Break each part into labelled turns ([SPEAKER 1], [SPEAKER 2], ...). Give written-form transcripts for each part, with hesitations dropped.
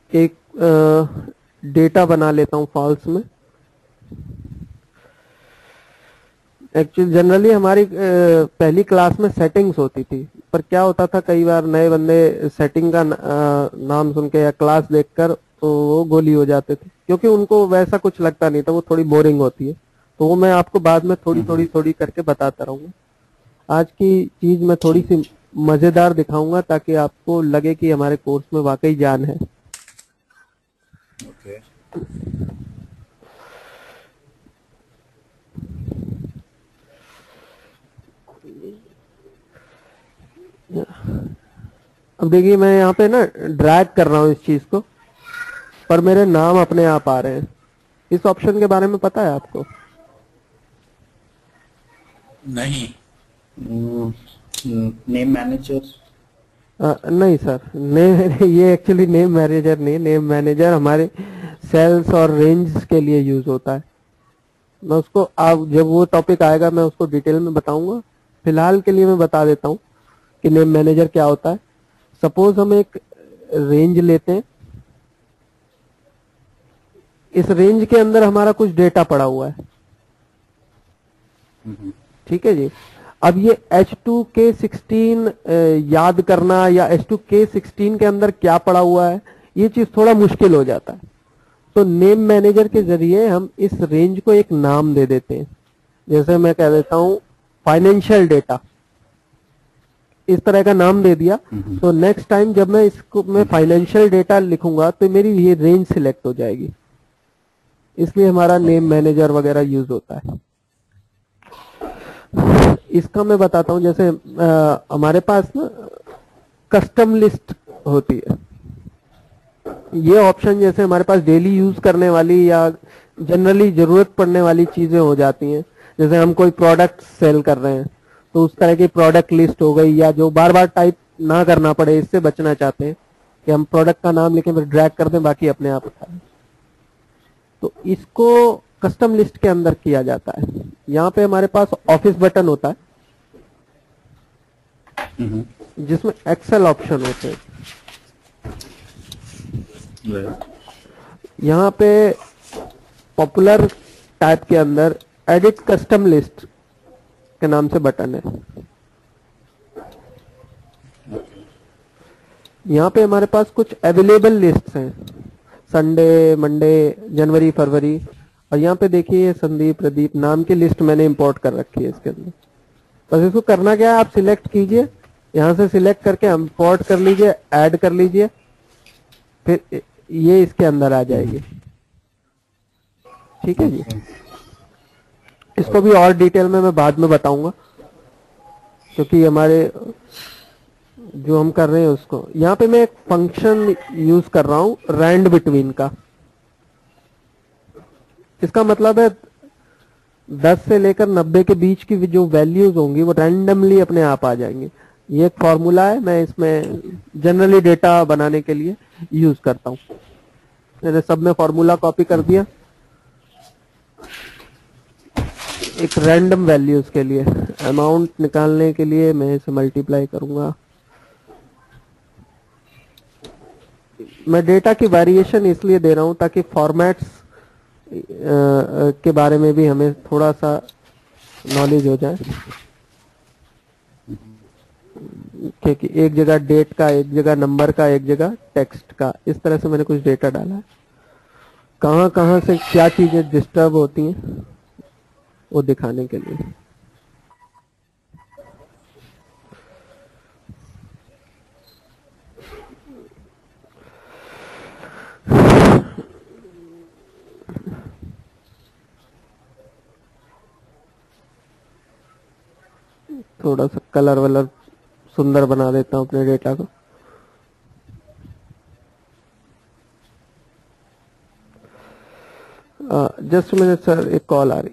[SPEAKER 1] एक डेटा बना लेता हूँ फॉल्स में। एक्चुअली जनरली हमारी पहली क्लास में सेटिंग्स होती थी, पर क्या होता था कई बार नए बंदे सेटिंग का नाम सुन के या क्लास देखकर तो वो गोली हो जाते थे, क्योंकि उनको वैसा कुछ लगता नहीं था, वो थोड़ी बोरिंग होती है। तो वो मैं आपको बाद में थोड़ी करके बताता रहूंगा। आज की चीज मैं थोड़ी सी मजेदार दिखाऊंगा ताकि आपको लगे कि हमारे कोर्स में वाकई जान है।
[SPEAKER 2] ओके।
[SPEAKER 1] अब देखिए मैं यहाँ पे ना ड्रैग कर रहा हूँ इस चीज को, पर मेरे नाम अपने आप आ रहे हैं। इस ऑप्शन के बारे में पता है आपको?
[SPEAKER 2] नहीं। Name manager.
[SPEAKER 1] नहीं सर, नेम ये एक्चुअली नेम मैनेजर नहीं, नेम मैनेजर हमारे सेल्स और रेंज के लिए यूज होता है। मैं उसको आप जब वो टॉपिक आएगा मैं उसको डिटेल में बताऊंगा। फिलहाल के लिए मैं बता देता हूँ कि नेम मैनेजर क्या होता है। सपोज हम एक रेंज लेते हैं, इस रेंज के अंदर हमारा कुछ डेटा पड़ा हुआ है, ठीक है जी। अब ये H2K16 याद करना या H2K16 के अंदर क्या पड़ा हुआ है, ये चीज थोड़ा मुश्किल हो जाता है। तो नेम मैनेजर के जरिए हम इस रेंज को एक नाम दे देते हैं। जैसे मैं कह देता हूं फाइनेंशियल डेटा, इस तरह का नाम दे दिया। तो नेक्स्ट टाइम जब मैं इसको मैं फाइनेंशियल डेटा लिखूंगा तो मेरी ये रेंज सिलेक्ट हो जाएगी। इसलिए हमारा नेम मैनेजर वगैरह यूज होता है। इसका मैं बताता हूँ। जैसे हमारे पास ना कस्टम लिस्ट होती है। ये ऑप्शन जैसे हमारे पास डेली यूज करने वाली या जनरली जरूरत पड़ने वाली चीजें हो जाती हैं। जैसे हम कोई प्रोडक्ट सेल कर रहे हैं तो उस तरह की प्रोडक्ट लिस्ट हो गई, या जो बार बार टाइप ना करना पड़े, इससे बचना चाहते हैं कि हम प्रोडक्ट का नाम लिखें फिर ड्रैग कर दें, बाकी अपने आप उठाएं। तो इसको कस्टम लिस्ट के अंदर किया जाता है। यहाँ पे हमारे पास ऑफिस बटन होता है जिसमें एक्सेल ऑप्शन होते हैं। यहाँ पे पॉपुलर टाइप के अंदर एडिट कस्टम लिस्ट के नाम से बटन है। यहाँ पे हमारे पास कुछ अवेलेबल लिस्ट्स हैं, संडे, मंडे, जनवरी, फरवरी। और यहाँ पे देखिए संदीप, प्रदीप नाम की लिस्ट मैंने इंपोर्ट कर रखी है इसके अंदर। बस इसको करना क्या है, आप सिलेक्ट कीजिए, यहाँ से सिलेक्ट करके इंपोर्ट कर लीजिए, ऐड कर लीजिए, फिर ये इसके अंदर आ जाएगी। ठीक है जी।
[SPEAKER 2] ओके।
[SPEAKER 1] इसको भी और डिटेल में मैं बाद में बताऊंगा, क्योंकि हमारे जो हम कर रहे हैं उसको। यहाँ पे मैं एक फंक्शन यूज कर रहा हूँ रैंड बिटवीन का। इसका मतलब है 10 से लेकर 90 के बीच की जो वैल्यूज होंगी वो रैंडमली अपने आप आ जाएंगे। ये एक फॉर्मूला है, मैं इसमें जनरली डेटा बनाने के लिए यूज करता हूँ। मैंने सब में फॉर्मूला कॉपी कर दिया एक रैंडम वैल्यूज के लिए। अमाउंट निकालने के लिए मैं इसे मल्टीप्लाई करूंगा। मैं डेटा की वेरिएशन इसलिए दे रहा हूं ताकि फॉर्मेट्स के बारे में भी हमें थोड़ा सा नॉलेज हो जाए, क्योंकि एक जगह डेट का, एक जगह नंबर का, एक जगह टेक्स्ट का, इस तरह से मैंने कुछ डेटा डाला है। कहाँ कहाँ से क्या चीजें डिस्टर्ब होती हैं वो दिखाने के लिए। थोड़ा सा कलर वलर सुंदर बना देता हूँ अपने डेटा को। जस्ट मिनट सर, एक कॉल आ रही।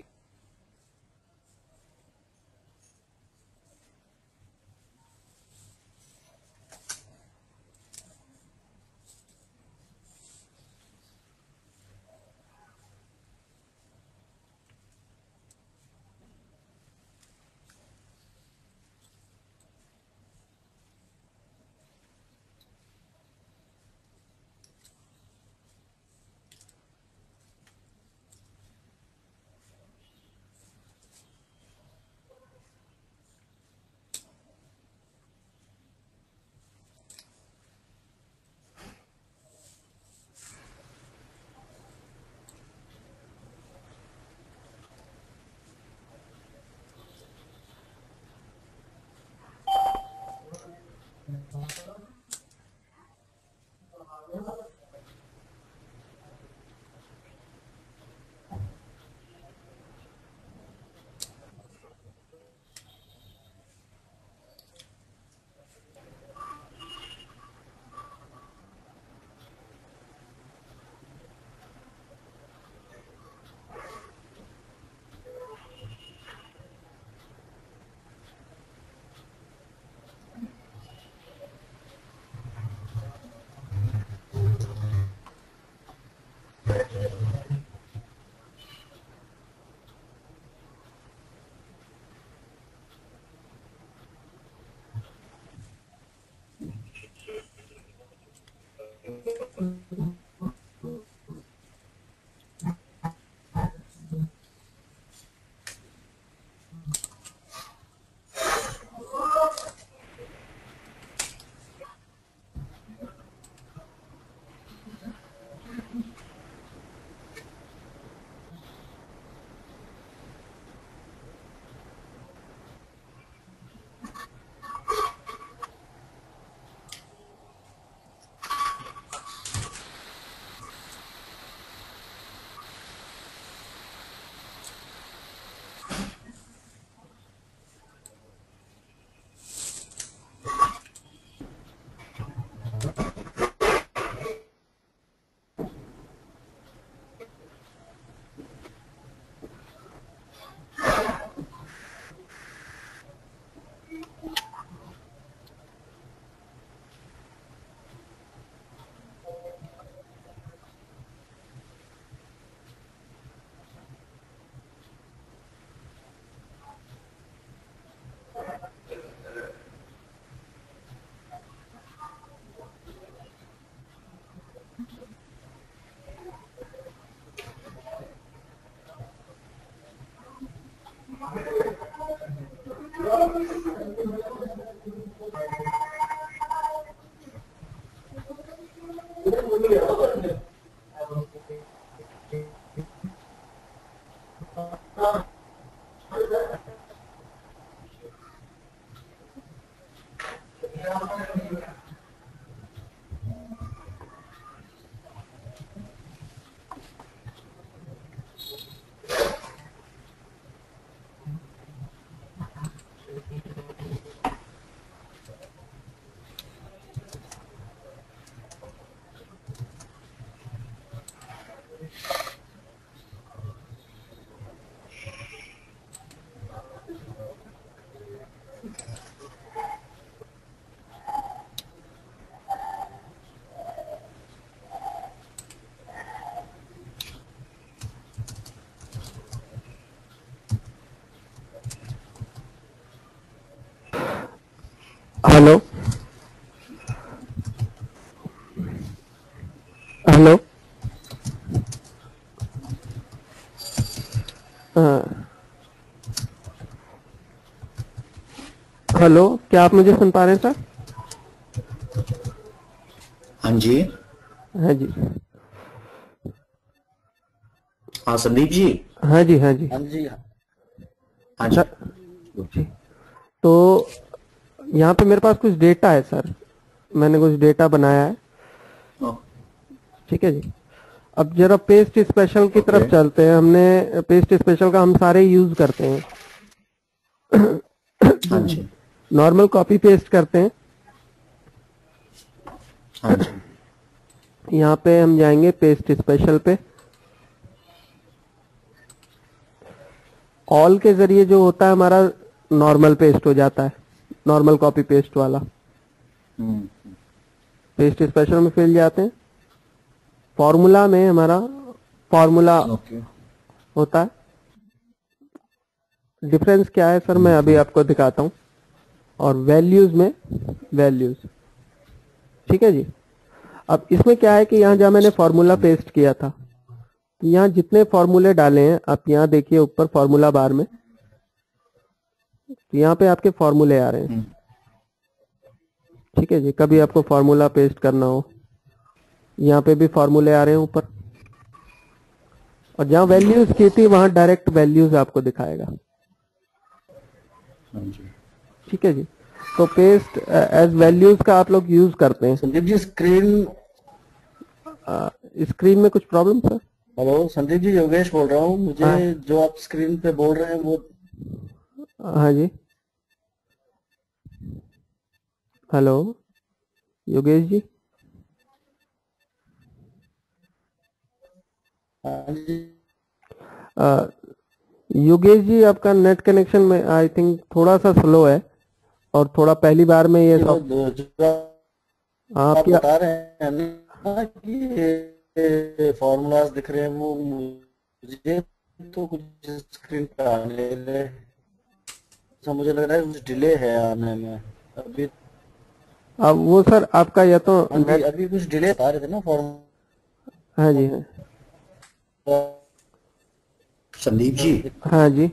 [SPEAKER 1] Hello hello. हाँ, हेलो, क्या आप मुझे सुन पा रहे हैं सर?
[SPEAKER 2] हाँ जी।
[SPEAKER 1] हाँ जी।
[SPEAKER 2] हाँ संदीप जी।
[SPEAKER 1] हाँ जी। हाँ जी।
[SPEAKER 2] हाँ जी। हाँ जी।
[SPEAKER 1] सर जी, तो यहाँ पे मेरे पास कुछ डेटा है सर, मैंने कुछ डेटा बनाया है।
[SPEAKER 2] ओ,
[SPEAKER 1] ठीक है जी। अब जरा पेस्ट स्पेशल की तरफ
[SPEAKER 2] ओके।
[SPEAKER 1] चलते हैं। हमने पेस्ट स्पेशल का हम सारे यूज करते हैं,
[SPEAKER 2] हाँ जी।
[SPEAKER 1] नॉर्मल कॉपी पेस्ट करते हैं।
[SPEAKER 2] हाँ जी।
[SPEAKER 1] यहाँ पे हम जाएंगे पेस्ट स्पेशल पे। ऑल के जरिए जो होता है हमारा नॉर्मल पेस्ट हो जाता है, नॉर्मल कॉपी पेस्ट वाला।
[SPEAKER 2] हम्म,
[SPEAKER 1] पेस्ट स्पेशल में फिर जाते हैं, फॉर्मूला में हमारा फॉर्मूला
[SPEAKER 2] ओके।
[SPEAKER 1] होता है। डिफरेंस क्या है सर, मैं अभी आपको दिखाता हूँ। और वैल्यूज में वैल्यूज, ठीक है जी। अब इसमें क्या है कि यहाँ जहाँ मैंने फॉर्मूला पेस्ट किया था, यहाँ जितने फॉर्मूले डाले हैं आप यहाँ देखिए ऊपर फॉर्मूला बार में, तो यहाँ पे आपके फॉर्मूले आ रहे हैं। ठीक है जी। कभी आपको फॉर्मूला पेस्ट करना हो, यहाँ पे भी फॉर्मूले आ रहे हैं ऊपर। और जहाँ वैल्यूज की थी वहां डायरेक्ट वैल्यूज आपको दिखाएगा।
[SPEAKER 2] हाँ जी।
[SPEAKER 1] ठीक है जी। तो पेस्ट एज वैल्यूज का आप लोग यूज करते हैं।
[SPEAKER 2] संदीप जी स्क्रीन।
[SPEAKER 1] स्क्रीन में कुछ problem sir?
[SPEAKER 2] Hello Sandeep ji, Yogesh बोल रहा हूँ। मुझे
[SPEAKER 1] हाँ।
[SPEAKER 2] जो आप स्क्रीन पे बोल रहे हैं वो।
[SPEAKER 1] हाँ जी। हेलो योगेश जी।
[SPEAKER 2] हाँ जी।
[SPEAKER 1] योगेश जी, आपका नेट कनेक्शन में आई थिंक थोड़ा सा स्लो है, और थोड़ा पहली बार में ये सब
[SPEAKER 2] जो आप
[SPEAKER 1] आपकी
[SPEAKER 2] बता रहे हैं ना कि ये फॉर्मूलाज दिख रहे हैं, वो मुझे तो कुछ स्क्रीन पे आने लगे। ऐसा मुझे लग रहा है कुछ डिले है आने में अभी।
[SPEAKER 1] अब वो सर आपका या तो
[SPEAKER 2] हाँ जी,
[SPEAKER 1] नेट।
[SPEAKER 2] अभी कुछ डिले बता रहे थे ना फॉर्मूला।
[SPEAKER 1] हाँ जी। हाँ।
[SPEAKER 2] संदीप जी,
[SPEAKER 1] हाँ जी।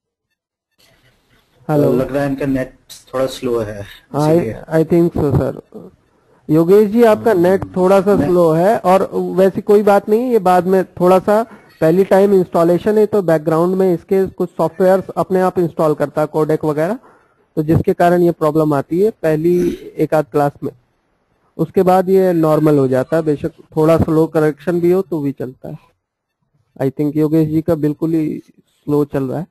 [SPEAKER 1] हेलो।
[SPEAKER 2] लग रहा है इनका नेट थोड़ा स्लो है
[SPEAKER 1] आई
[SPEAKER 2] इसीलिए।
[SPEAKER 1] I think so sir. Yogesh ji, आपका नेट थोड़ा सा
[SPEAKER 2] मैं
[SPEAKER 1] स्लो है, और वैसी कोई बात नहीं, ये बाद में थोड़ा सा, पहली टाइम इंस्टॉलेशन है तो बैकग्राउंड में इसके कुछ सॉफ्टवेयर अपने आप इंस्टॉल करता है, कोडेक वगैरह, तो जिसके कारण ये प्रॉब्लम आती है पहली एक आध क्लास में। उसके बाद ये नॉर्मल हो जाता है, बेशक थोड़ा स्लो करेक्शन भी हो तो भी चलता है। आई थिंक योगेश जी का बिल्कुल ही स्लो चल रहा है।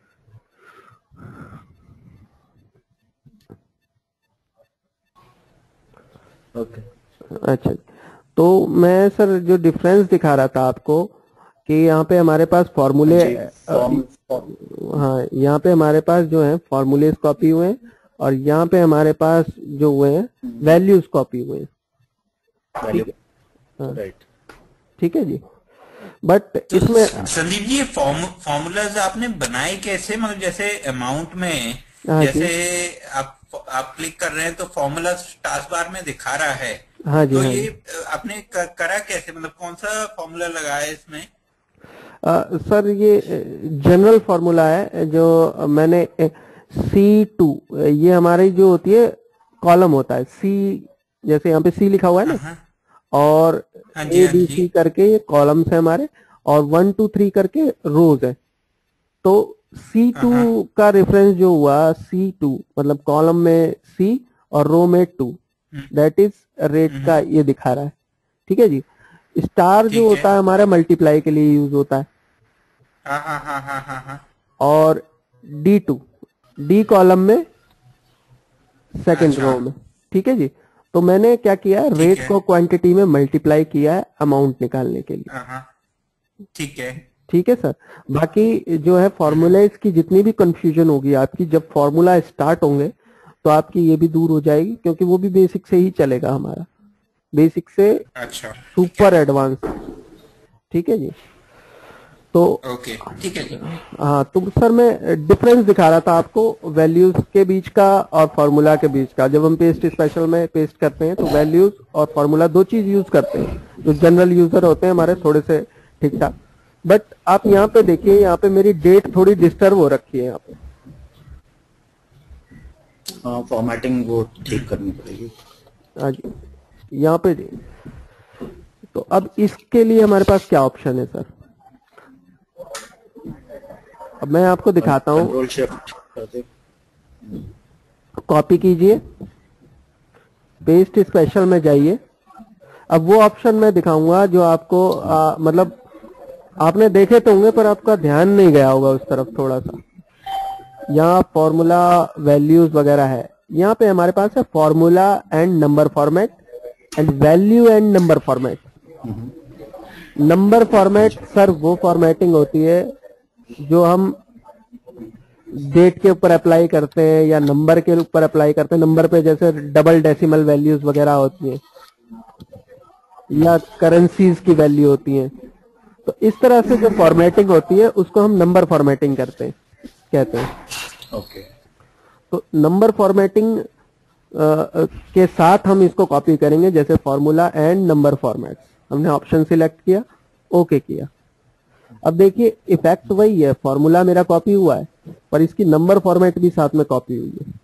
[SPEAKER 2] ओके।
[SPEAKER 1] अच्छा, तो मैं सर जो डिफरेंस दिखा रहा था आपको कि यहाँ पे हमारे पास फॉर्मूले,
[SPEAKER 2] जी
[SPEAKER 1] हाँ यहाँ पे हमारे पास जो है फॉर्मूलेस कॉपी हुए हैं, और यहाँ पे हमारे पास जो हुए हैं वैल्यूज कॉपी हुए हैं।
[SPEAKER 2] वैल्यू।
[SPEAKER 1] हाँ,
[SPEAKER 2] राइट।
[SPEAKER 1] ठीक है जी। बट
[SPEAKER 3] तो
[SPEAKER 1] इसमें
[SPEAKER 3] संदीप जी, ये फॉर्मूलाज आपने बनाए कैसे? मतलब जैसे अमाउंट में,
[SPEAKER 1] हाँ जी।
[SPEAKER 3] जैसे आप क्लिक कर रहे हैं तो फॉर्मूला टास्क बार में दिखा रहा है।
[SPEAKER 1] हाँ जी।
[SPEAKER 3] तो
[SPEAKER 1] हाँ
[SPEAKER 3] ये
[SPEAKER 1] जी।
[SPEAKER 3] आपने करा कैसे? मतलब कौन सा फॉर्मूला लगाया है इसमें?
[SPEAKER 1] सर ये जनरल फार्मूला है जो मैंने C2 ये हमारी जो होती है कॉलम होता है सी, जैसे यहाँ पे सी लिखा हुआ है ना,
[SPEAKER 3] हाँ
[SPEAKER 1] और
[SPEAKER 3] हाँ जी,
[SPEAKER 1] ए
[SPEAKER 3] हाँ
[SPEAKER 1] बी
[SPEAKER 3] जी।
[SPEAKER 1] सी करके ये कॉलम्स है हमारे, और 1 2 3 करके रोज है। तो C2
[SPEAKER 3] हाँ
[SPEAKER 1] का रेफरेंस जो हुआ, C2 मतलब कॉलम में C और रो में 2, दैट इज रेट का ये दिखा रहा है। ठीक है जी। स्टार जो
[SPEAKER 3] ठीक है।
[SPEAKER 1] होता है हमारा मल्टीप्लाई के लिए यूज होता है,
[SPEAKER 3] हाँ हाँ हाँ हाँ हाँ हाँ।
[SPEAKER 1] और D2 डी कॉलम में सेकंड
[SPEAKER 3] अच्छा,
[SPEAKER 1] रो में। ठीक है जी। तो मैंने क्या किया,
[SPEAKER 3] ठीक
[SPEAKER 1] रेट
[SPEAKER 3] है।
[SPEAKER 1] को क्वांटिटी में मल्टीप्लाई किया है अमाउंट निकालने के लिए।
[SPEAKER 3] हाँ हाँ, ठीक है।
[SPEAKER 1] ठीक है सर। बाकी जो है फॉर्मूलाइज की जितनी भी कंफ्यूजन होगी आपकी, जब फॉर्मूला स्टार्ट होंगे तो आपकी ये भी दूर हो जाएगी, क्योंकि वो भी बेसिक से ही चलेगा हमारा, बेसिक से
[SPEAKER 3] अच्छा, ठीक है।
[SPEAKER 1] Super advance. ठीक है जी। तो
[SPEAKER 3] ओके, ठीक है जी।
[SPEAKER 1] हाँ, तो सर मैं डिफरेंस दिखा रहा था आपको वैल्यूज के बीच का और फार्मूला के बीच का। जब हम पेस्ट स्पेशल में पेस्ट करते हैं तो वैल्यूज और फार्मूला दो चीज यूज करते हैं, जो जनरल यूजर होते हैं हमारे थोड़े से ठीक ठाक। बट आप यहाँ पे देखिए, यहाँ पे मेरी डेट थोड़ी डिस्टर्ब हो रखी है यहाँ पे।
[SPEAKER 2] हाँ, फॉर्मेटिंग वो ठीक करनी पड़ेगी।
[SPEAKER 1] हाँ जी, यहाँ पे जी। तो अब इसके लिए हमारे पास क्या ऑप्शन है सर? अब मैं आपको दिखाता हूँ।
[SPEAKER 2] कंट्रोल शिफ्ट करते।
[SPEAKER 1] कॉपी कीजिए, पेस्ट स्पेशल में जाइए। अब वो ऑप्शन मैं दिखाऊंगा जो आपको मतलब आपने देखे तो होंगे पर आपका ध्यान नहीं गया होगा उस तरफ थोड़ा सा। यहाँ फॉर्मूला वैल्यूज वगैरह है, यहाँ पे हमारे पास है formula and number format and value and number format. Number format sir वो फॉर्मेटिंग होती है जो हम डेट के ऊपर अप्लाई करते हैं या नंबर के ऊपर अप्लाई करते हैं। नंबर पे जैसे डबल डेसिमल वैल्यूज वगैरह होती हैं या करेंसीज की वैल्यू होती हैं। तो इस तरह से जो फॉर्मेटिंग होती है उसको हम नंबर फॉर्मेटिंग कहते हैं।
[SPEAKER 2] ओके।
[SPEAKER 1] तो नंबर फॉर्मेटिंग के साथ हम इसको कॉपी करेंगे, जैसे फॉर्मूला एंड नंबर फॉर्मेट। हमने ऑप्शन सिलेक्ट किया, ओके किया। अब देखिए इफेक्ट वही है, फॉर्मूला मेरा कॉपी हुआ है पर इसकी नंबर फॉर्मेट भी साथ में कॉपी हुई है।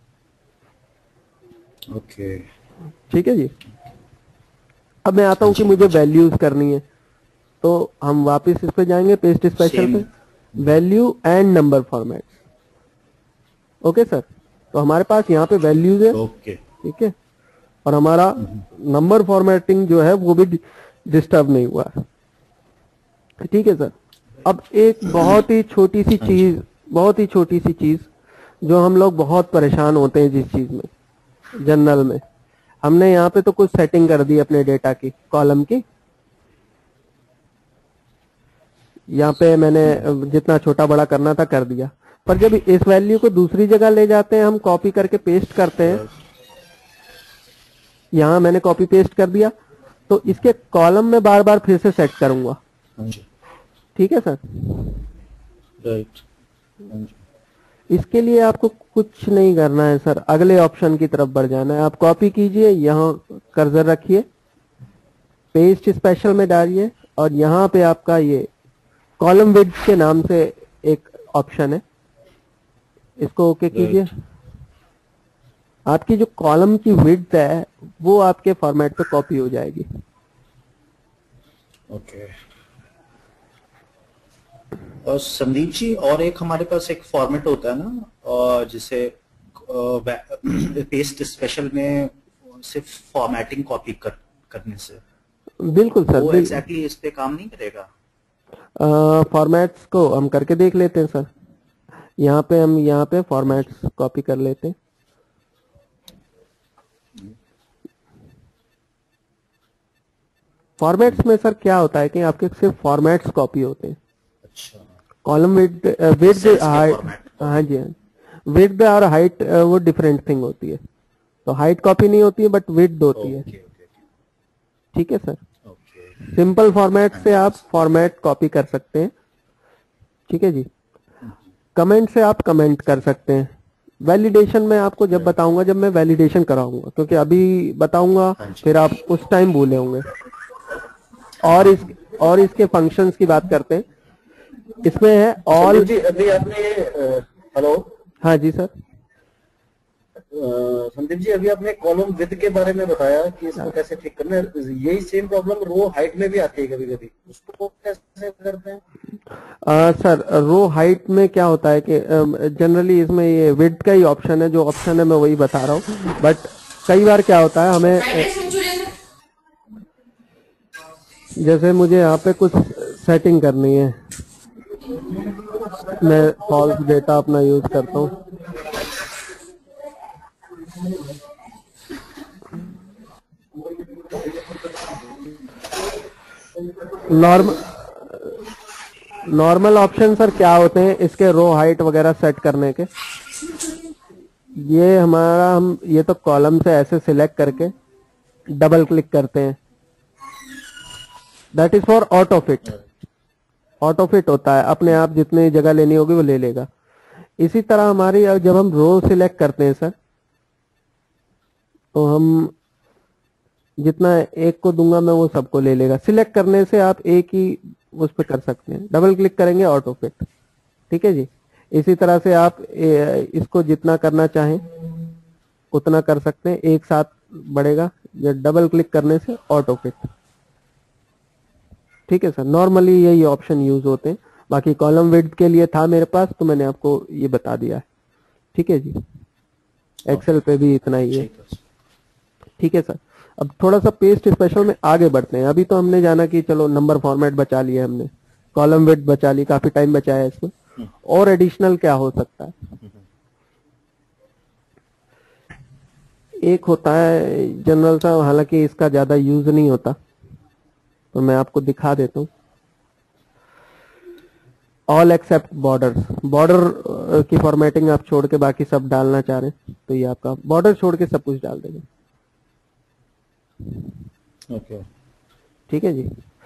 [SPEAKER 2] ओके,
[SPEAKER 1] ठीक है जी। अब मैं आता हूं कि मुझे वैल्यूज करनी है, तो हम वापस इस पे जाएंगे पेस्ट स्पेशल पे, value and number format. Okay sir. तो हमारे पास यहाँ पे वैल्यूज है।
[SPEAKER 2] ओके,
[SPEAKER 1] ठीक है, और हमारा नंबर फॉर्मेटिंग जो है वो भी डिस्टर्ब नहीं हुआ है। ठीक है सर। अब एक बहुत ही छोटी सी चीज जो हम लोग बहुत परेशान होते हैं जिस चीज में, जनरल में, हमने यहाँ पे तो कुछ सेटिंग कर दी अपने डेटा की, कॉलम की। यहाँ पे मैंने जितना छोटा बड़ा करना था कर दिया, पर जब इस वैल्यू को दूसरी जगह ले जाते हैं, हम कॉपी करके पेस्ट करते हैं, यहाँ मैंने कॉपी पेस्ट कर दिया, तो इसके कॉलम में बार बार फिर से सेट करूंगा। ठीक है सर।
[SPEAKER 2] राइट।
[SPEAKER 1] इसके लिए आपको कुछ नहीं करना है सर, अगले ऑप्शन की तरफ बढ़ जाना है। आप कॉपी कीजिए, यहाँ कर्सर रखिए, पेस्ट स्पेशल में डालिए, और यहाँ पे आपका ये कॉलम विड्थ के नाम से एक ऑप्शन है, इसको ओके कीजिए। आपकी जो कॉलम की विड्थ है वो आपके फॉर्मेट पे कॉपी हो जाएगी।
[SPEAKER 2] ओके। और संदीप जी, और एक हमारे पास एक फॉर्मेट होता है ना, जिसे पेस्ट स्पेशल में सिर्फ फॉर्मेटिंग कॉपी करने से।
[SPEAKER 1] बिल्कुल सर,
[SPEAKER 2] वो एग्जैक्टली इस पे काम नहीं करेगा।
[SPEAKER 1] फॉर्मेट्स को हम करके देख लेते हैं सर। यहाँ पे हम यहाँ पे फॉर्मेट्स कॉपी कर लेते हैं। फॉर्मेट्स में सर क्या होता है कि आपके सिर्फ फॉर्मेट्स कॉपी होते हैं।
[SPEAKER 2] अच्छा।
[SPEAKER 1] कॉलम विड्थ हाइट, हाँ जी, विड्थ और हाइट वो डिफरेंट थिंग होती है। तो हाइट कॉपी नहीं होती है बट विड्थ होती है। ठीक है सर। सिंपल फॉर्मेट से आप फॉर्मेट कॉपी कर सकते हैं। ठीक है जी। कमेंट से आप कमेंट कर सकते हैं। वैलिडेशन में आपको जब बताऊंगा, जब मैं वैलिडेशन कराऊंगा, क्योंकि अभी बताऊंगा फिर आप उस टाइम भूले होंगे। और इसके फंक्शंस की बात करते हैं। इसमें है ऑल।
[SPEAKER 2] जी, अभी आपने हेलो।
[SPEAKER 1] हाँ जी सर।
[SPEAKER 2] संदीप जी, अभी आपने कॉलम विड्थ के बारे में बताया कि इसको कैसे ठीक करना है। यही सेम प्रॉब्लम रो हाइट में भी आती है कभी कभी, उसको कैसे करते हैं?
[SPEAKER 1] सर रो हाइट में क्या होता है कि जनरली इसमें ये विड्थ का ही ऑप्शन है, जो ऑप्शन है मैं वही बता रहा हूँ। बट कई बार क्या होता है हमें, जैसे मुझे यहाँ पे कुछ सेटिंग करनी है, मैं फॉल्स डेटा अपना यूज करता हूँ। नॉर्मल ऑप्शन सर क्या होते हैं इसके रो हाइट वगैरह सेट करने के? ये हमारा, हम ये तो कॉलम से ऐसे सिलेक्ट करके डबल क्लिक करते हैं, that is for auto fit. Auto fit होता है, अपने आप जितनी जगह लेनी होगी वो ले लेगा। इसी तरह हमारी जब हम रो सिलेक्ट करते हैं सर, तो हम जितना एक को दूंगा मैं वो सबको ले लेगा। सिलेक्ट करने से आप एक ही उस पर कर सकते हैं, डबल क्लिक करेंगे ऑटो फिट। ठीक है जी। इसी तरह से आप इसको जितना करना चाहें उतना कर सकते हैं, एक साथ बढ़ेगा, या डबल क्लिक करने से ऑटो फिट। ठीक है सर, नॉर्मली यही ऑप्शन यूज होते हैं। बाकी कॉलम विड्थ के लिए था मेरे पास तो मैंने आपको ये बता दिया है। ठीक है जी, एक्सेल पे भी इतना ही है। ठीक है सर, अब थोड़ा सा पेस्ट स्पेशल में आगे बढ़ते हैं। अभी तो हमने जाना कि चलो नंबर फॉर्मेट बचा लिया हमने, कॉलम विड्थ बचा ली, काफी टाइम बचाया इसमें। और एडिशनल क्या हो सकता है? एक होता है जनरल सा, हालांकि इसका ज्यादा यूज नहीं होता, तो मैं आपको दिखा देता हूँ। All except borders. बॉर्डर की फॉर्मेटिंग आप छोड़ के बाकी सब डालना चाह रहे हैं तो ये आपका बॉर्डर छोड़ के सब कुछ डाल देंगे।
[SPEAKER 2] ओके,
[SPEAKER 1] ठीक है जी।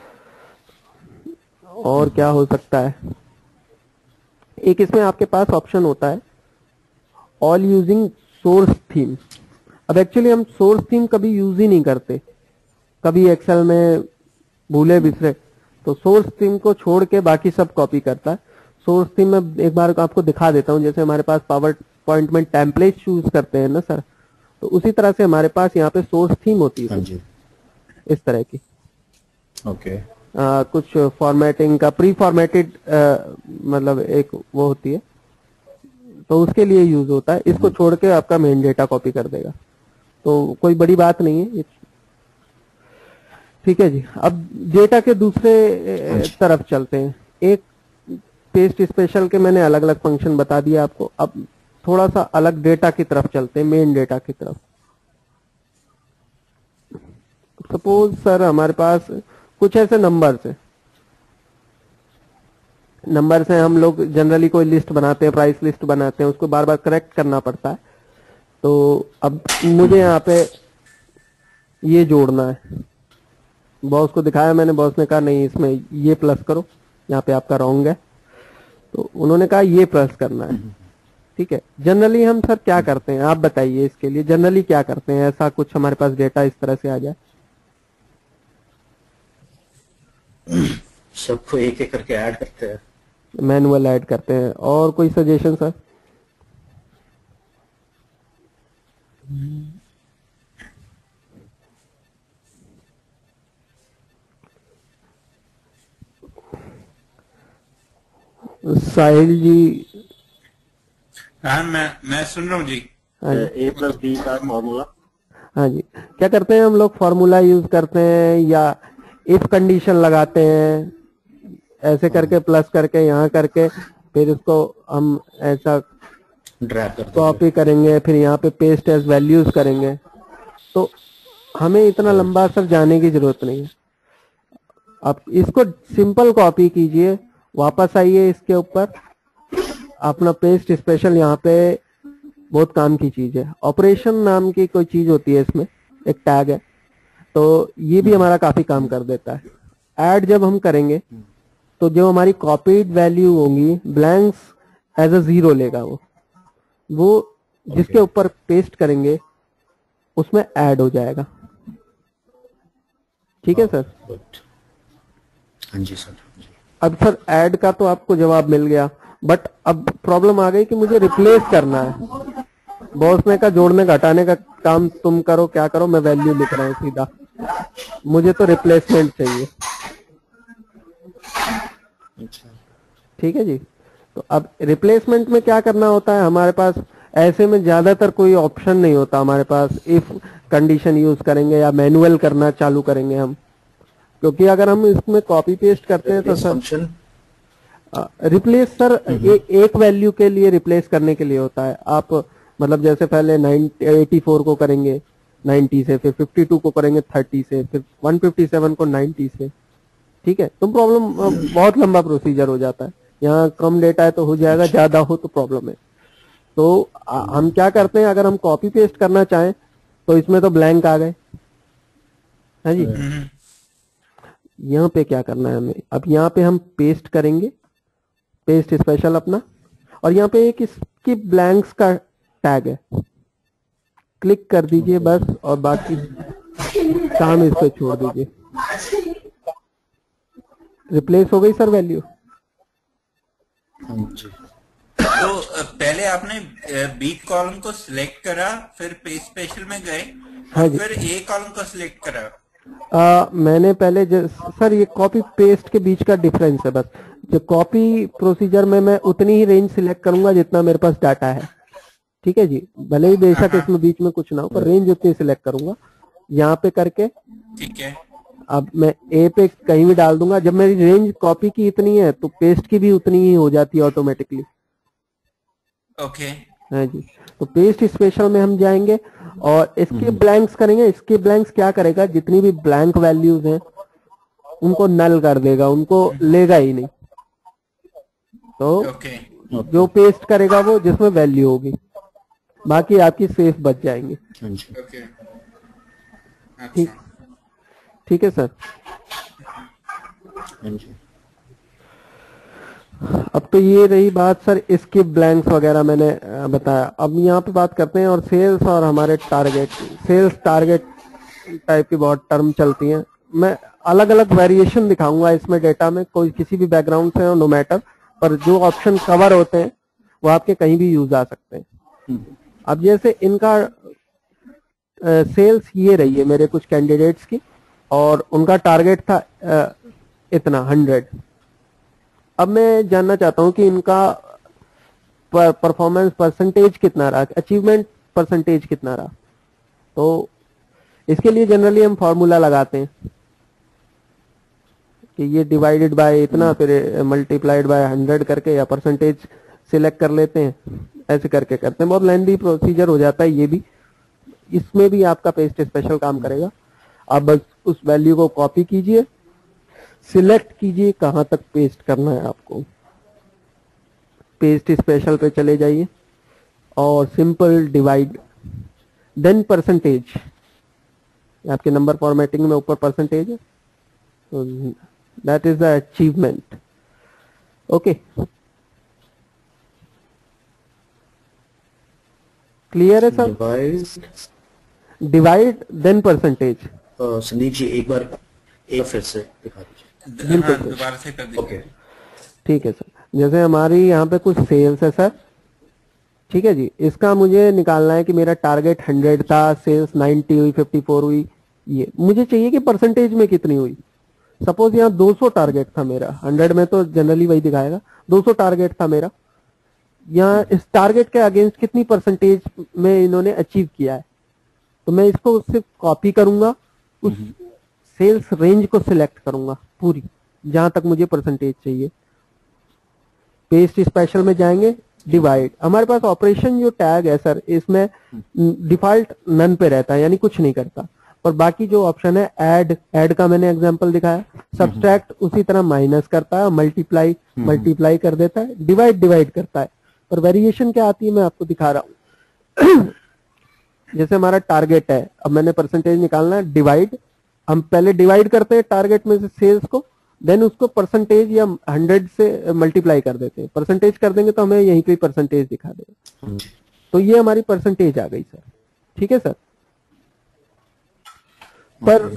[SPEAKER 1] और क्या हो सकता है, एक इसमें आपके पास ऑप्शन होता है ऑल यूजिंग सोर्स थीम। अब एक्चुअली हम सोर्स थीम कभी यूज ही नहीं करते, कभी एक्सेल में भूले बिसरे तो सोर्स थीम को छोड़ के बाकी सब कॉपी करता है। सोर्स थीम में एक बार आपको दिखा देता हूं। जैसे हमारे पास पावर पॉइंट में टेम्पलेट चूज करते हैं ना सर, तो उसी तरह से हमारे पास यहाँ पे सोर्स थीम होती है इस तरह की।
[SPEAKER 2] ओके।
[SPEAKER 1] कुछ फॉर्मेटिंग का प्री फॉर्मेटेड मतलब एक वो होती है, तो उसके लिए यूज होता है। इसको छोड़ के आपका मेन डेटा कॉपी कर देगा, तो कोई बड़ी बात नहीं है। ठीक है जी। अब डेटा के दूसरे तरफ चलते हैं। एक पेस्ट स्पेशल के मैंने अलग अलग फंक्शन बता दिया आपको। अब थोड़ा सा अलग डेटा की तरफ चलते हैं, मेन डेटा की तरफ। सपोज सर हमारे पास कुछ ऐसे नंबर्स हैं। नंबर्स हैं, हम लोग जनरली कोई लिस्ट बनाते हैं, प्राइस लिस्ट बनाते हैं, उसको बार बार करेक्ट करना पड़ता है। तो अब मुझे यहाँ पे ये जोड़ना है। बॉस को दिखाया मैंने, बॉस ने कहा नहीं इसमें ये प्लस करो, यहाँ पे आपका रॉन्ग है, तो उन्होंने कहा ये प्लस करना है। ठीक है, जनरली हम सर क्या करते हैं आप बताइए, इसके लिए जनरली क्या करते हैं? ऐसा कुछ हमारे पास डेटा इस तरह से आ जाए,
[SPEAKER 2] सबको एक एक करके ऐड करते हैं,
[SPEAKER 1] मैनुअल ऐड करते हैं। और कोई सजेशन सर? साहिल जी।
[SPEAKER 3] हाँ, मैं सुन रहा हूँ जी।
[SPEAKER 1] हाँ जी,
[SPEAKER 2] A+B का फॉर्मूला।
[SPEAKER 1] हाँ जी, क्या करते हैं हम लोग? फॉर्मूला यूज करते हैं या इफ कंडीशन लगाते हैं, ऐसे करके प्लस करके यहाँ करके फिर उसको हम ऐसा
[SPEAKER 2] ड्रैग करते हैं,
[SPEAKER 1] कॉपी करेंगे, फिर यहाँ पे पेस्ट एज वैल्यूज करेंगे। तो हमें इतना लंबा सर जाने की जरूरत नहीं है। आप इसको सिंपल कॉपी कीजिए, वापस आइए इसके ऊपर, अपना पेस्ट स्पेशल यहाँ पे बहुत काम की चीज है। ऑपरेशन नाम की कोई चीज होती है, इसमें एक टैग है, तो ये भी हमारा काफी काम कर देता है। ऐड जब हम करेंगे तो जो हमारी कॉपीड वैल्यू होंगी, ब्लैंक्स एज अ 0 लेगा वो जिसके ऊपर पेस्ट करेंगे उसमें ऐड हो जाएगा। ठीक है सर?
[SPEAKER 2] हाँ जी सर।
[SPEAKER 1] अब सर ऐड का तो आपको जवाब मिल गया, बट अब प्रॉब्लम आ गई कि मुझे रिप्लेस करना है। बॉस ने कहा जोड़ने घटाने का काम तुम करो, क्या करो, मैं वैल्यू लिख रहा हूँ सीधा, मुझे तो रिप्लेसमेंट चाहिए।
[SPEAKER 2] अच्छा।
[SPEAKER 1] ठीक है जी। तो अब रिप्लेसमेंट में क्या करना होता है हमारे पास, ऐसे में ज्यादातर कोई ऑप्शन नहीं होता हमारे पास, इफ कंडीशन यूज करेंगे या मैनुअल करना चालू करेंगे हम, क्योंकि अगर हम इसमें कॉपी पेस्ट करते हैं तो
[SPEAKER 2] replace
[SPEAKER 1] sir
[SPEAKER 2] function.
[SPEAKER 1] Replace sir एक वैल्यू के लिए रिप्लेस करने के लिए होता है। आप मतलब जैसे पहले 84 को करेंगे 90 से, फिर 52 को करेंगे 30 से, फिर 157 को 90 से। ठीक है, तो प्रॉब्लम बहुत लंबा प्रोसीजर हो जाता है। यहाँ कम डेटा है तो हो जाएगा, ज्यादा हो तो प्रॉब्लम है। तो हम क्या करते हैं, अगर हम कॉपी पेस्ट करना चाहें तो इसमें तो ब्लैंक आ गए, है जी। यहाँ पे क्या करना है हमें, अब यहाँ पे हम पेस्ट करेंगे, पेस्ट स्पेशल अपना, और यहाँ पे एक इसकी ब्लैंक्स का टैग है, क्लिक कर दीजिए बस, और बाकी काम इस पे छोड़ दीजिए। रिप्लेस हो गई सर वैल्यू।
[SPEAKER 2] हाँ जी।
[SPEAKER 3] तो पहले आपने बी कॉलम को सिलेक्ट करा, फिर पेज स्पेशल में गए,
[SPEAKER 1] हाँ
[SPEAKER 3] और
[SPEAKER 1] जी।
[SPEAKER 3] फिर ए कॉलम को सिलेक्ट करा।
[SPEAKER 1] मैंने पहले सर ये कॉपी पेस्ट के बीच का डिफरेंस है बस। जो कॉपी प्रोसीजर में मैं उतनी ही रेंज सिलेक्ट करूंगा जितना मेरे पास डाटा है। ठीक है जी, भले ही बेशक इसमें बीच में कुछ ना हो, पर रेंज उतनी सिलेक्ट करूंगा यहाँ पे करके।
[SPEAKER 3] ठीक है।
[SPEAKER 1] अब मैं ए पे कहीं भी डाल दूंगा, जब मेरी रेंज कॉपी की इतनी है तो पेस्ट की भी उतनी ही हो जाती है ऑटोमेटिकली।
[SPEAKER 3] ओके।
[SPEAKER 1] हाँ जी। तो पेस्ट स्पेशल में हम जाएंगे और इसके ब्लैंक्स करेंगे। इसके ब्लैंक्स क्या करेगा, जितनी भी ब्लैंक वैल्यूज हैं उनको नल कर देगा, उनको लेगा ही नहीं। तो
[SPEAKER 3] ओके।
[SPEAKER 1] जो पेस्ट करेगा वो जिसमें वैल्यू होगी, बाकी आपकी सेफ बच जाएंगे।
[SPEAKER 2] हाँ जी।
[SPEAKER 3] ओके।
[SPEAKER 1] ठीक,
[SPEAKER 3] अच्छा।
[SPEAKER 1] ठीक है सर।
[SPEAKER 2] हाँ जी।
[SPEAKER 1] अब तो ये रही बात सर, इसके ब्लैंक्स वगैरह मैंने बताया। अब यहाँ पे बात करते हैं और सेल्स और हमारे टारगेट। सेल्स टारगेट टाइप की बहुत टर्म चलती हैं। मैं अलग अलग वेरिएशन दिखाऊंगा इसमें डेटा में, कोई किसी भी बैकग्राउंड से नो मैटर, पर जो ऑप्शन कवर होते हैं वो आपके कहीं भी यूज आ सकते हैं। अब जैसे इनका सेल्स ये रही है मेरे कुछ कैंडिडेट्स की, और उनका टारगेट था इतना 100। अब मैं जानना चाहता हूं कि इनका परफॉर्मेंस परसेंटेज कितना रहा, अचीवमेंट परसेंटेज कितना रहा। तो इसके लिए जनरली हम फॉर्मूला लगाते हैं कि ये डिवाइडेड बाय इतना, फिर मल्टीप्लाइड बाय 100 करके, या परसेंटेज सिलेक्ट कर लेते हैं, ऐसे करके करते हैं। बहुत लेंथी प्रोसीजर हो जाता है ये भी। इसमें भी आपका पेस्ट स्पेशल काम करेगा। आप बस उस वैल्यू को कॉपी कीजिए, सिलेक्ट कीजिए कहां तक पेस्ट करना है आपको, पेस्ट स्पेशल पे चले जाइए और सिंपल डिवाइड, देन परसेंटेज। आपके नंबर फॉर्मेटिंग में ऊपर परसेंटेज है, तो that is the achievement. Okay, clear है sir? Divide then percentage.
[SPEAKER 2] Sandeep ji एक बार फिर से दिखा दीजिए।
[SPEAKER 3] हाँ, दोबारा से कर दीजिए।
[SPEAKER 2] ओके।
[SPEAKER 1] ठीक है सर, जैसे हमारी यहाँ पे कुछ सेल्स है सर। ठीक है जी, इसका मुझे निकालना है कि मेरा टारगेट 100 था, सेल्स 90 हुई, 54 हुई। ये मुझे चाहिए कि परसेंटेज में कितनी हुई। सपोज यहाँ 200 टारगेट था मेरा, 100 में तो जनरली वही दिखाएगा। 200 टारगेट था मेरा, यहाँ इस टारगेट के अगेंस्ट कितनी परसेंटेज में इन्होंने अचीव किया है। तो मैं इसको सिर्फ कॉपी करूंगा, उस सेल्स रेंज को सिलेक्ट करूंगा पूरी, जहां तक मुझे परसेंटेज चाहिए। पेस्ट स्पेशल में जाएंगे, डिवाइड। हमारे पास ऑपरेशन जो टैग है सर, इसमें डिफॉल्ट नन पे रहता है, यानी कुछ नहीं करता। और बाकी जो ऑप्शन है, ऐड का मैंने एग्जांपल दिखाया। सब्सट्रैक्ट उसी तरह माइनस करता है, मल्टीप्लाई कर देता है, डिवाइड करता है। पर वेरिएशन क्या आती है मैं आपको दिखा रहा हूं। जैसे हमारा टारगेट है, अब मैंने परसेंटेज निकालना है, डिवाइड। हम पहले डिवाइड करते हैं टारगेट में से सेल्स को, देन उसको परसेंटेज या 100 से मल्टीप्लाई कर देते हैं। परसेंटेज कर देंगे तो हमें यहीं पे परसेंटेज दिखा देगा। तो ये हमारी परसेंटेज आ गई सर। ठीक है सर। पर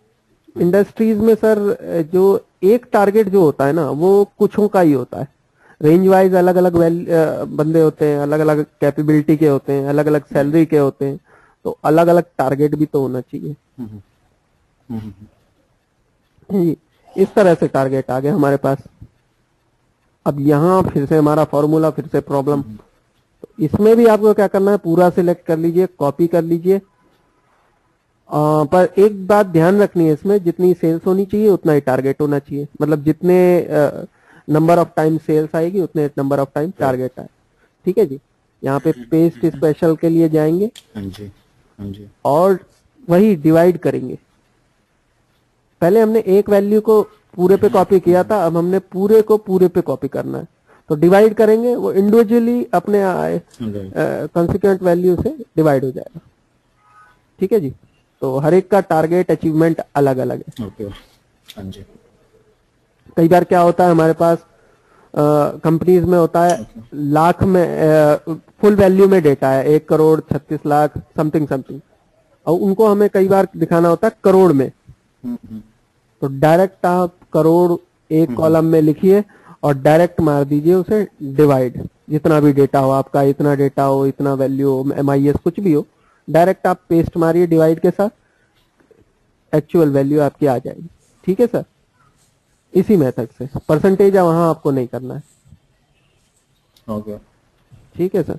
[SPEAKER 1] इंडस्ट्रीज में सर जो एक टारगेट जो होता है ना, वो कुछों का ही होता है। रेंज वाइज अलग अलग बंदे होते हैं, अलग अलग कैपेबिलिटी के होते हैं, अलग अलग सैलरी के होते हैं, तो अलग अलग टारगेट भी तो होना चाहिए। जी, इस तरह से टारगेट आ गए हमारे पास। अब यहाँ फिर से हमारा फॉर्मूला, फिर से प्रॉब्लम। तो इसमें भी आपको क्या करना है, पूरा सिलेक्ट कर लीजिए, कॉपी कर लीजिए। पर एक बात ध्यान रखनी है, इसमें जितनी सेल्स होनी चाहिए उतना ही टारगेट होना चाहिए। मतलब जितने नंबर ऑफ टाइम सेल्स आएगी उतने नंबर ऑफ टाइम टारगेट आए। ठीक है जी। यहाँ पे पेस्ट स्पेशल के लिए जाएंगे और वही डिवाइड करेंगे। पहले हमने एक वैल्यू को पूरे पे कॉपी किया था, अब हमने पूरे को पूरे पे कॉपी करना है। तो डिवाइड करेंगे, वो इंडिविजुअली अपने कंसिक्वेंट वैल्यू से डिवाइड हो जाएगा। ठीक है जी। तो हर एक का टारगेट अचीवमेंट अलग अलग है।
[SPEAKER 2] हाँ जी।
[SPEAKER 1] कई बार क्या होता है हमारे पास कंपनीज में होता है लाख में फुल वैल्यू में डेटा है 1 करोड़ 36 लाख समथिंग समथिंग, और उनको हमें कई बार दिखाना होता है करोड़ में। तो डायरेक्ट आप करोड़ एक कॉलम में लिखिए और डायरेक्ट मार दीजिए उसे डिवाइड। जितना भी डेटा हो आपका, इतना डेटा हो, इतना वैल्यू हो, MIS कुछ भी हो, डायरेक्ट आप पेस्ट मारिए डिवाइड के साथ, एक्चुअल वैल्यू आपकी आ जाएगी। ठीक है सर। इसी मेथड से परसेंटेज वहां आपको नहीं करना है।
[SPEAKER 2] ओके।
[SPEAKER 1] ठीक है सर।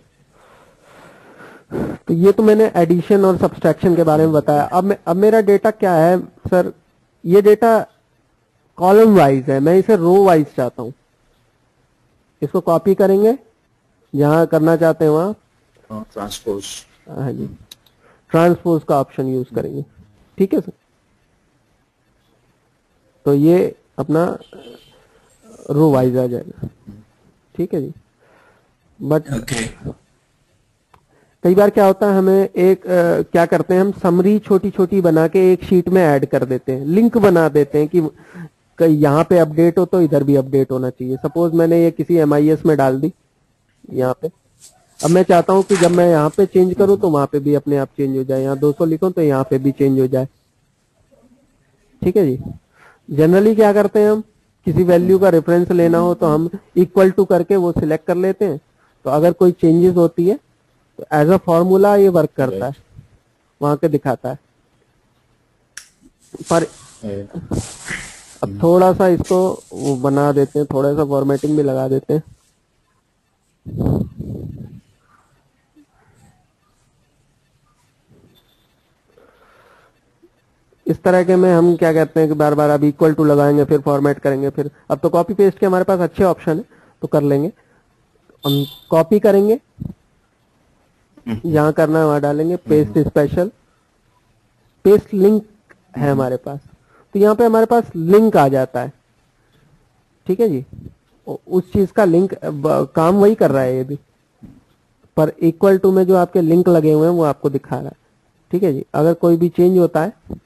[SPEAKER 1] तो ये तो मैंने एडिशन और सब्सट्रैक्शन के बारे में बताया। अब मेरा डेटा क्या है सर, ये डेटा कॉलम वाइज है, मैं इसे रो वाइज चाहता हूं। इसको कॉपी करेंगे, जहां करना चाहते हैं वहां
[SPEAKER 2] ट्रांसपोज।
[SPEAKER 1] हाँ जी, ट्रांसपोज का ऑप्शन यूज करेंगे। ठीक है सर। तो ये अपना रो वाइज आ जाएगा। ठीक है जी। बट कई बार क्या होता है, हमें एक क्या करते हैं हम, समरी छोटी छोटी बना के एक शीट में ऐड कर देते हैं, लिंक बना देते हैं कि कहीं यहाँ पे अपडेट हो तो इधर भी अपडेट होना चाहिए। सपोज मैंने ये किसी MIS में डाल दी यहाँ पे, अब मैं चाहता हूं कि जब मैं यहाँ पे चेंज करूं तो वहां पे भी अपने आप चेंज हो जाए, यहाँ 200 लिखूं तो यहाँ पे भी चेंज हो जाए। ठीक है जी। जनरली क्या करते हैं हम, किसी वैल्यू का रेफरेंस लेना हो तो हम इक्वल टू करके वो सिलेक्ट कर लेते हैं। तो अगर कोई चेंजेस होती है तो एज अ फॉर्मूला ये वर्क करता है, वहां के दिखाता है। पर अब थोड़ा सा इसको वो बना देते हैं, थोड़ा सा फॉर्मेटिंग भी लगा देते हैं। इस तरह के में हम क्या कहते हैं कि बार बार अब इक्वल टू लगाएंगे, फिर फॉर्मेट करेंगे, फिर अब तो कॉपी पेस्ट के हमारे पास अच्छे ऑप्शन है तो कर लेंगे। हम कॉपी करेंगे, जहां करना है वहां डालेंगे, पेस्ट स्पेशल, पेस्ट लिंक है हमारे पास, तो यहाँ पे हमारे पास लिंक आ जाता है। ठीक है जी। उस चीज का लिंक काम वही कर रहा है ये भी, पर इक्वल टू में जो आपके लिंक लगे हुए हैं वो आपको दिखा रहा है। ठीक है जी। अगर कोई भी चेंज होता है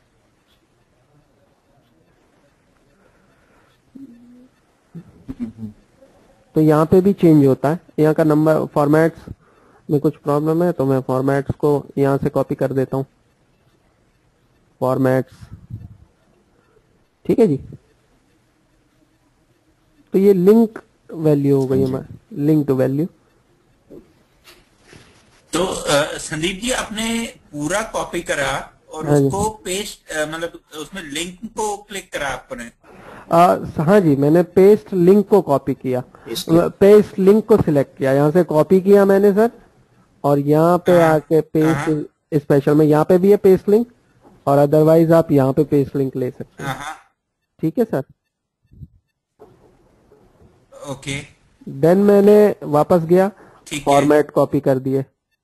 [SPEAKER 1] तो यहाँ पे भी चेंज होता है। यहाँ का नंबर फॉर्मेट्स में कुछ प्रॉब्लम है तो मैं फॉर्मेट्स को यहाँ से कॉपी कर देता हूँ, फॉर्मेट्स। ठीक है जी। तो ये लिंक वैल्यू हो गई हमारी, लिंक्ड वैल्यू।
[SPEAKER 3] तो संदीप जी आपने पूरा कॉपी करा और
[SPEAKER 1] हाँ
[SPEAKER 3] उसको पेस्ट मतलब उसमें लिंक को क्लिक करा आपने?
[SPEAKER 1] हाँ जी, मैंने पेस्ट लिंक को कॉपी किया, पेस्ट लिंक को सिलेक्ट किया, यहाँ से कॉपी किया मैंने सर, और यहाँ पे आके पेस्ट स्पेशल में यहाँ पे भी है पेस्ट लिंक, और अदरवाइज आप यहाँ पे पेस्ट लिंक ले सकते हैं। ठीक है सर।
[SPEAKER 3] ओके।
[SPEAKER 1] देन मैंने वापस गया, फॉर्मेट कॉपी कर दिए।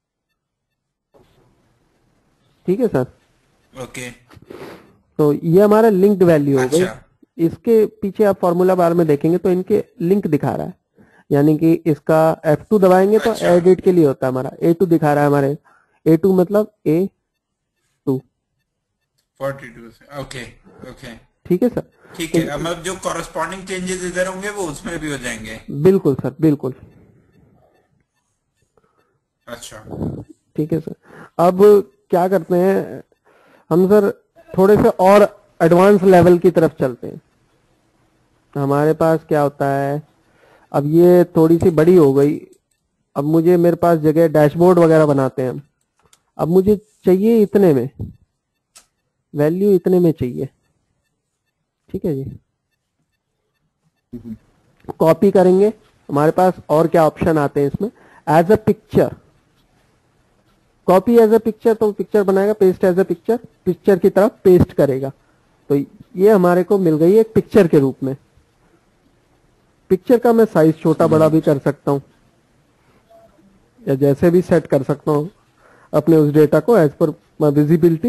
[SPEAKER 1] ठीक है सर।
[SPEAKER 3] ओके।
[SPEAKER 1] तो ये हमारा लिंक्ड वैल्यू हो गई। इसके पीछे आप फॉर्मूला बार में देखेंगे तो इनके लिंक दिखा रहा है, यानी कि इसका F2 दबाएंगे तो एडिट के लिए होता है हमारा, A2 दिखा रहा है हमारे, A2 मतलब A2
[SPEAKER 3] 42। Okay okay.
[SPEAKER 1] ठीक है सर।
[SPEAKER 3] ठीक है। अब जो कॉरेस्पॉन्डिंग चेंजेस इधर होंगे वो उसमें भी हो जाएंगे?
[SPEAKER 1] बिल्कुल सर, बिल्कुल।
[SPEAKER 3] अच्छा।
[SPEAKER 1] ठीक है सर। अब क्या करते हैं हम सर, थोड़े से और एडवांस लेवल की तरफ चलते हैं। हमारे पास क्या होता है, अब ये थोड़ी सी बड़ी हो गई, अब मुझे मेरे पास जगह डैशबोर्ड वगैरह बनाते हैं हम, अब मुझे चाहिए इतने में, वैल्यू इतने में चाहिए। ठीक है जी, कॉपी करेंगे। हमारे पास और क्या ऑप्शन आते हैं इसमें, as a picture, copy as a picture, तो पिक्चर बनाएगा, paste as a picture, picture की तरफ पेस्ट करेगा। तो ये हमारे को मिल गई एक पिक्चर के रूप में। पिक्चर का मैं साइज छोटा बड़ा भी कर सकता हूं, या जैसे भी सेट कर सकता हूं अपने उस डेटा को एज पर विजिबिलिटी।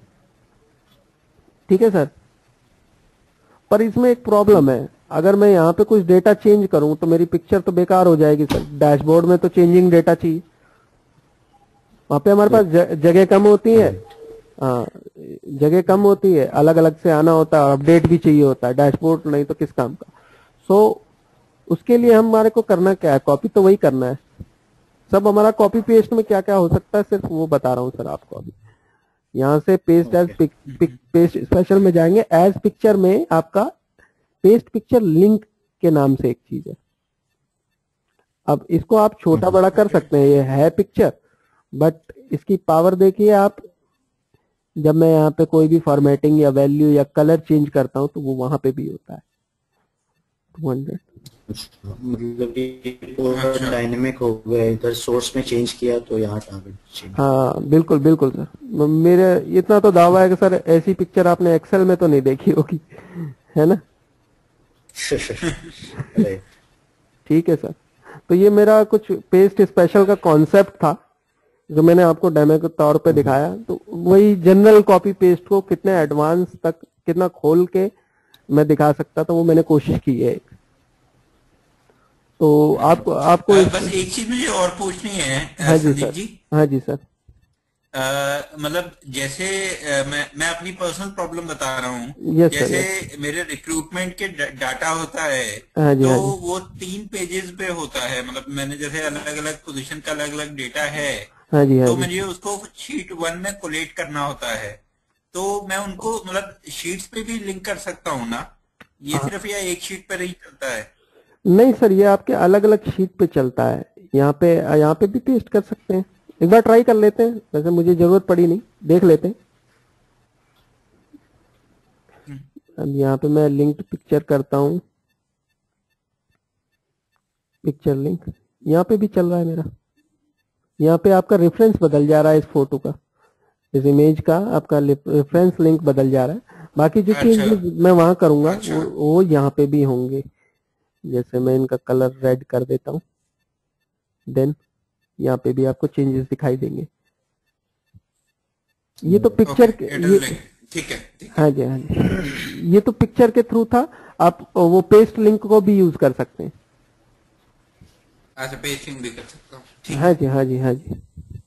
[SPEAKER 1] ठीक है सर, पर इसमें एक प्रॉब्लम है, अगर मैं यहाँ पे कुछ डेटा चेंज करूं तो मेरी पिक्चर तो बेकार हो जाएगी सर। डैशबोर्ड में तो चेंजिंग डेटा चाहिए, वहां पे हमारे पास जगह कम होती है। हाँ, जगह कम होती है, अलग अलग से आना होता है, अपडेट भी चाहिए होता है, डैशबोर्ड नहीं तो किस काम का। सो उसके लिए हमारे को करना क्या है, कॉपी तो वही करना है सब। हमारा कॉपी पेस्ट में क्या क्या हो सकता है सिर्फ वो बता रहा हूँ सर आपको। अभी यहाँ से पेस्ट एज पेस्ट स्पेशल में जाएंगे, एज पिक्चर में आपका पेस्ट पिक्चर लिंक के नाम से एक चीज है। अब इसको आप छोटा बड़ा कर सकते हैं, ये है पिक्चर, बट इसकी पावर देखिए आप, जब मैं यहाँ पे कोई भी फॉर्मेटिंग या वैल्यू या कलर चेंज करता हूं तो वो वहां पे भी होता है 200।
[SPEAKER 2] मतलब ये डायनेमिक हो गया, इधर सोर्स में चेंज किया तो यहाँ टारगेट चेंज।
[SPEAKER 1] हाँ बिल्कुल बिल्कुल सर, मेरे इतना तो दावा है कि सर ऐसी पिक्चर आपने एक्सेल में तो नहीं देखी होगी, है ना। ठीक है सर, तो ये मेरा कुछ पेस्ट स्पेशल का कॉन्सेप्ट था जो मैंने आपको डेमो के तौर पे दिखाया। तो वही जनरल कॉपी पेस्ट को कितने एडवांस तक कितना खोल के मैं दिखा सकता था वो मैंने कोशिश की है। तो आपको
[SPEAKER 3] बस एक चीज मुझे और पूछनी है
[SPEAKER 1] हाँ जी
[SPEAKER 3] संदीप
[SPEAKER 1] सर,
[SPEAKER 3] जी।
[SPEAKER 1] हाँ जी सर।
[SPEAKER 3] मतलब जैसे मैं अपनी पर्सनल प्रॉब्लम बता रहा हूँ।
[SPEAKER 1] यस सर,
[SPEAKER 3] जैसे मेरे रिक्रूटमेंट के डाटा होता है,
[SPEAKER 1] हाँ जी,
[SPEAKER 3] तो
[SPEAKER 1] हाँ जी,
[SPEAKER 3] वो 3 पेजेस पे होता है। मतलब मैंने जैसे अलग अलग पोजीशन का अलग अलग डेटा है,
[SPEAKER 1] हाँ जी, हाँ
[SPEAKER 3] तो
[SPEAKER 1] जी।
[SPEAKER 3] मुझे उसको शीट 1 में कोलेट करना होता है। तो मैं उनको मतलब शीट्स पे भी लिंक कर सकता हूँ ना, ये
[SPEAKER 1] हाँ,
[SPEAKER 3] सिर्फ या एक शीट पर ही चलता है?
[SPEAKER 1] नहीं सर, ये आपके अलग अलग शीट पे चलता है। यहाँ पे भी पेस्ट कर सकते हैं, एक बार ट्राई कर लेते हैं। वैसे मुझे जरूरत पड़ी नहीं, देख लेते हैं। अब यहाँ पे मैं लिंक्ड पिक्चर करता हूँ, पिक्चर लिंक यहाँ पे भी चल रहा है मेरा। यहाँ पे आपका रेफरेंस बदल जा रहा है इस फोटो का, इस इमेज का आपका रेफरेंस लिंक बदल जा रहा है। बाकी जो चेंजेस मैं वहां करूंगा वो यहाँ पे भी होंगे। जैसे मैं इनका कलर रेड कर देता हूँ, देन यहाँ पे भी आपको चेंजेस दिखाई देंगे। ये तो पिक्चर ये
[SPEAKER 3] ठीक है।
[SPEAKER 1] हाँ जी, हाँ जी, ये तो पिक्चर के थ्रू था। आप वो पेस्ट लिंक को भी यूज कर सकते हैं।
[SPEAKER 3] अच्छा, पेस्टिंग भी कर सकता हूँ।
[SPEAKER 1] हाँ जी, हाँ जी, हाँ जी।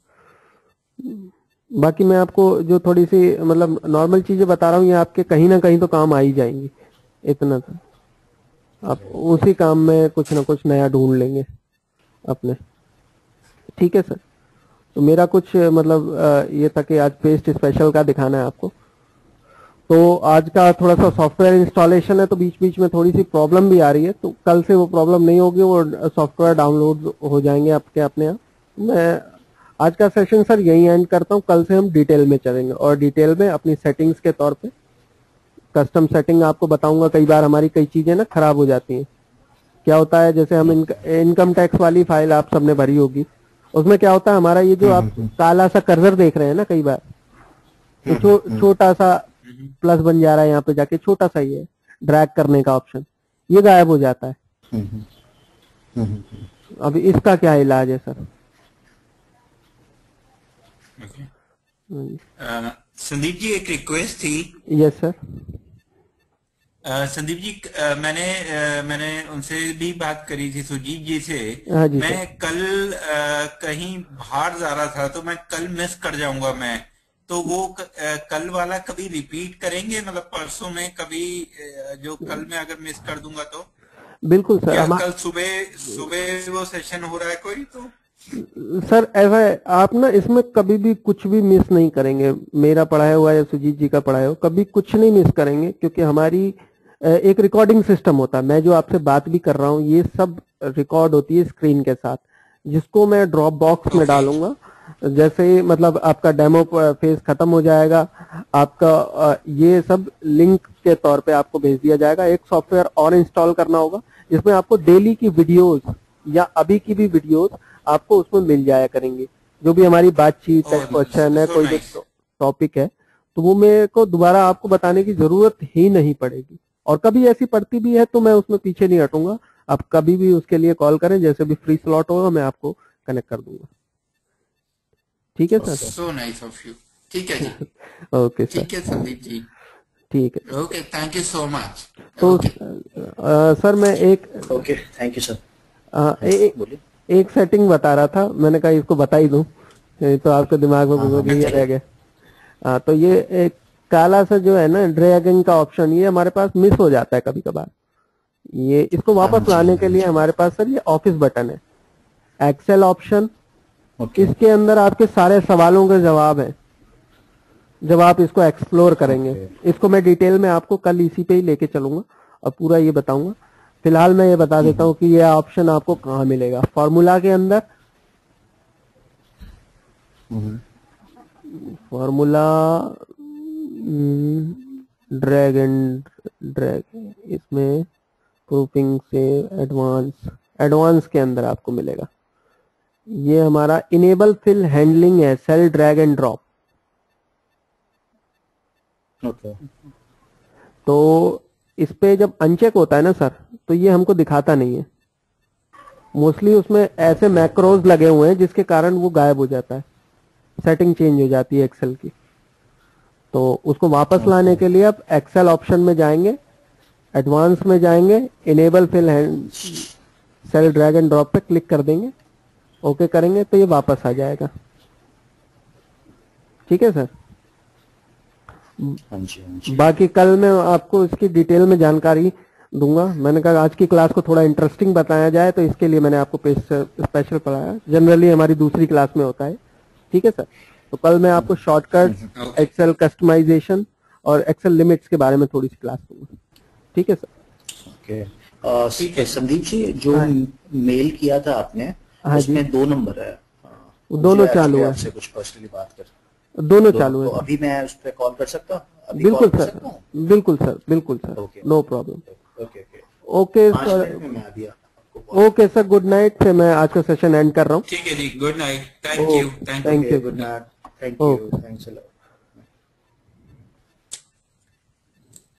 [SPEAKER 1] बाकी मैं आपको जो थोड़ी सी मतलब नॉर्मल चीजें बता रहा हूँ, ये आपके कहीं ना कहीं तो काम आ ही जाएंगी। इतना तो आप उसी काम में कुछ ना कुछ नया ढूंढ लेंगे अपने। ठीक है सर, तो मेरा कुछ मतलब ये था कि आज पेस्ट स्पेशल का दिखाना है आपको। तो आज का थोड़ा सा सॉफ्टवेयर इंस्टॉलेशन है, तो बीच बीच में थोड़ी सी प्रॉब्लम भी आ रही है। तो कल से वो प्रॉब्लम नहीं होगी, वो सॉफ्टवेयर डाउनलोड हो जाएंगे आपके अपने आप। मैं आज का सेशन सर यही एंड करता हूँ। कल से हम डिटेल में चलेंगे और डिटेल में अपनी सेटिंग्स के तौर पे कस्टम सेटिंग आपको बताऊंगा। कई बार हमारी कई चीजें ना खराब हो जाती हैं। क्या होता है, जैसे हम इनकम टैक्स वाली फाइल आप सबने भरी होगी, उसमें क्या होता है हमारा ये जो आप काला सा कर्सर देख रहे हैं ना, कई बार तो छोटा सा प्लस बन जा रहा है, यहाँ पे जाके छोटा सा ही है ड्रैग करने का ऑप्शन, ये गायब हो जाता है। अब इसका क्या इलाज है सर?
[SPEAKER 3] संदीप जी, एक रिक्वेस्ट थी।
[SPEAKER 1] Yes sir.
[SPEAKER 3] संदीप जी, मैंने उनसे भी बात करी थी, सुजीत जी से।
[SPEAKER 1] हाँ जी
[SPEAKER 3] मैं
[SPEAKER 1] सर।
[SPEAKER 3] कल कहीं बाहर जा रहा था, तो मैं कल मिस कर जाऊंगा मैं। तो वो कल वाला कभी रिपीट करेंगे? मतलब परसों में कभी, जो कल मैं अगर मिस कर दूंगा तो?
[SPEAKER 1] बिल्कुल सर।
[SPEAKER 3] या कल सुबह वो सेशन हो रहा है कोई? तो
[SPEAKER 1] सर ऐसा है, आप ना इसमें कभी भी कुछ भी मिस नहीं करेंगे। मेरा पढ़ाया हुआ या सुजीत जी का पढ़ाया हुआ कभी कुछ नहीं मिस करेंगे, क्योंकि हमारी एक रिकॉर्डिंग सिस्टम होता है। मैं जो आपसे बात भी कर रहा हूँ ये सब रिकॉर्ड होती है स्क्रीन के साथ, जिसको मैं ड्रॉप बॉक्स में डालूंगा। जैसे ही मतलब आपका डेमो फेज खत्म हो जाएगा, आपका ये सब लिंक के तौर पे आपको भेज दिया जाएगा। एक सॉफ्टवेयर और इंस्टॉल करना होगा जिसमें आपको डेली की वीडियोस या अभी की भी वीडियोस आपको उसमें मिल जाया करेंगी। जो भी हमारी बातचीत है, क्वेश्चन है, कोई भी टॉपिक है, तो वो मेरे को दोबारा आपको बताने की जरूरत ही नहीं पड़ेगी। और कभी ऐसी पड़ती भी है तो मैं उसमें पीछे नहीं हटूंगा। आप कभी भी उसके लिए कॉल करें, जैसे भी फ्री स्लॉट होगा मैं आपको कनेक्ट कर दूंगा। ठीक है sir?
[SPEAKER 3] So nice of you. ठीक है जी।
[SPEAKER 1] Okay sir.
[SPEAKER 3] ठीक है संदीप जी।
[SPEAKER 1] ठीक है।
[SPEAKER 3] Okay, thank you so much.
[SPEAKER 1] तो सर मैं एक
[SPEAKER 2] ओके, थैंक यू सर। बोलिए।
[SPEAKER 1] एक सेटिंग बता रहा था, मैंने कहा इसको बता ही दूं, तो आपके दिमाग में ये रह गया। तो ये एक काला सा जो है ना ड्रैगिंग का ऑप्शन, ये हमारे पास मिस हो जाता है कभी कभार। ये इसको वापस लाने के लिए हमारे पास सर ये ऑफिस बटन है, एक्सेल ऑप्शन। इसके अंदर आपके सारे सवालों के जवाब हैं जब आप इसको एक्सप्लोर करेंगे। इसको मैं डिटेल में आपको कल इसी पे ही लेके चलूंगा और पूरा ये बताऊंगा। फिलहाल मैं ये बता देता हूँ कि ये ऑप्शन आपको कहाँ मिलेगा। फॉर्मूला के अंदर, फॉर्मूला ड्रैग एंड ड्रैग, इसमें प्रूफिंग से एडवांस के अंदर आपको मिलेगा। ये हमारा इनेबल फिल हैंडलिंग है, सेल ड्रैग एंड ड्रॉप। तो इस पे जब अनचेक होता है ना सर, तो ये हमको दिखाता नहीं है। मोस्टली उसमें ऐसे मैक्रोज लगे हुए हैं जिसके कारण वो गायब हो जाता है, सेटिंग चेंज हो जाती है एक्सेल की। तो उसको वापस लाने के लिए आप एक्सेल ऑप्शन में जाएंगे, एडवांस में जाएंगे, enable fill cell drag and drop पे क्लिक कर देंगे, ओके करेंगे तो ये वापस आ जाएगा। ठीक है सर?
[SPEAKER 2] हाँ जी।
[SPEAKER 1] बाकी कल मैं आपको इसकी डिटेल में जानकारी दूंगा। मैंने कहा आज की क्लास को थोड़ा इंटरेस्टिंग बताया जाए, तो इसके लिए मैंने आपको स्पेशल पढ़ाया। जनरली हमारी दूसरी क्लास में होता है। ठीक है सर? तो कल मैं आपको शॉर्टकट, एक्सेल कस्टमाइजेशन और एक्सेल लिमिट्स के बारे में थोड़ी सी क्लास दूंगा। ठीक है सर?
[SPEAKER 2] ओके। संदीप जी, जो मेल किया था आपने, उसमें 2 नंबर है,
[SPEAKER 1] दोनों चालू है।
[SPEAKER 2] आपसे कुछ पर्सनली बात कर,
[SPEAKER 1] दोनों चालू है।
[SPEAKER 2] तो अभी मैं उस पर कॉल कर सकता हूँ?
[SPEAKER 1] बिल्कुल सर, बिल्कुल सर, बिल्कुल sir, no problem. Okay sir, okay sir, good night. फिर मैं आज का सेशन एंड कर रहा हूँ।
[SPEAKER 3] ठीक है जी, good night, thank you,
[SPEAKER 1] thank you,
[SPEAKER 2] good night, thank you, thanks a lot.